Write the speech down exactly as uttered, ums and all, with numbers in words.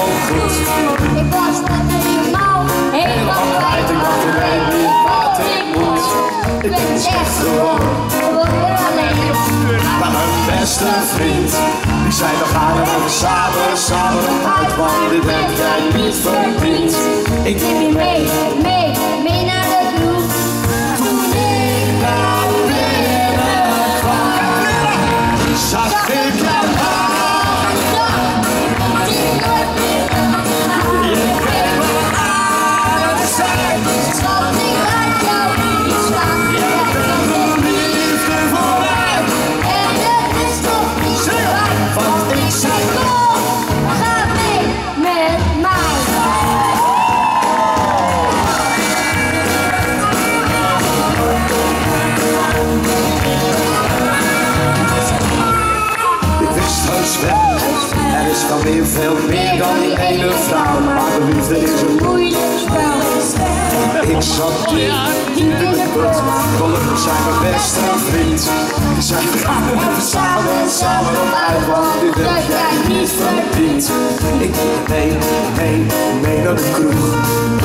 goed. Ik was net helemaal, helemaal kwijt. Ik dacht, ik weet niet wat ik moet. Ik ben echt gewoon, gewoon weer alleen. Maar mijn beste vriend, die zei we gaan er samen, samen uit, want dit heb jij niet verdiend. Ik neem je mee, mee, mee naar de kroeg. Toen ik naar binnen kwam, zag ik jou aan. die nooit meer weggegaan. Je keek me aan en zei, schat, ik laat jou niet staan. je bent een liefde voor mij. En het is toch niet zo waar, Want ik zei kom, ga mee met mij. ik wist heus wel, er is dan weer veel meer dan die ene vrouw. Maar de liefde is een moeilijk spel. ik zat diep in de put, gelukkig zijn mijn beste vriend. Die zei we gaan er samen, samen op uit, want dit heb jij niet verdiend. Ik ging mee, mee, mee naar de kroeg.